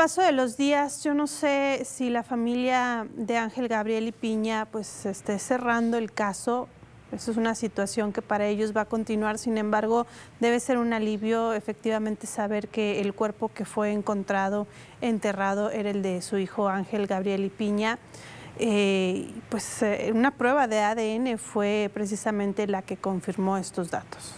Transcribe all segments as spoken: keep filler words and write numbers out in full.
paso de los días, yo no sé si la familia de Ángel Gabriel Ipiña pues esté cerrando el caso. Eso es una situación que para ellos va a continuar, sin embargo, debe ser un alivio efectivamente saber que el cuerpo que fue encontrado enterrado era el de su hijo Ángel Gabriel Ipiña. Eh, pues eh, una prueba de A D N fue precisamente la que confirmó estos datos.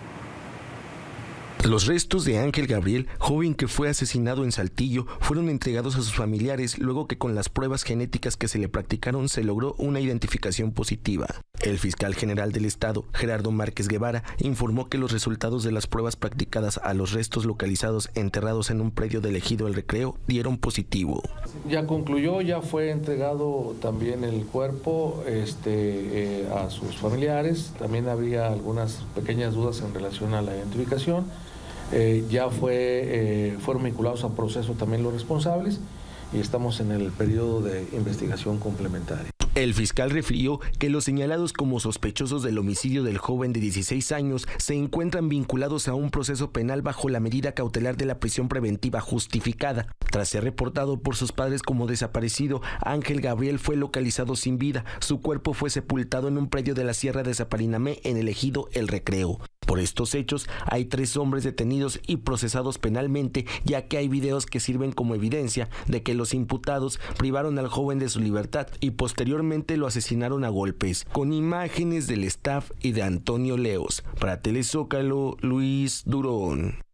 Los restos de Ángel Gabriel, joven que fue asesinado en Saltillo, fueron entregados a sus familiares luego que con las pruebas genéticas que se le practicaron se logró una identificación positiva. El fiscal general del estado, Gerardo Márquez Guevara, informó que los resultados de las pruebas practicadas a los restos localizados enterrados en un predio del ejido El Recreo dieron positivo. Ya concluyó, ya fue entregado también el cuerpo este, eh, a sus familiares. También había algunas pequeñas dudas en relación a la identificación. Eh, ya fue, eh, fueron vinculados a proceso también los responsables y estamos en el periodo de investigación complementaria. El fiscal refirió que los señalados como sospechosos del homicidio del joven de dieciséis años se encuentran vinculados a un proceso penal bajo la medida cautelar de la prisión preventiva justificada. Tras ser reportado por sus padres como desaparecido, Ángel Gabriel fue localizado sin vida. Su cuerpo fue sepultado en un predio de la Sierra de Zaparinamé en el ejido El Recreo. Por estos hechos, hay tres hombres detenidos y procesados penalmente, ya que hay videos que sirven como evidencia de que los imputados privaron al joven de su libertad y posteriormente lo asesinaron a golpes, con imágenes del staff y de Antonio Leos. Para Telezócalo, Luis Durón.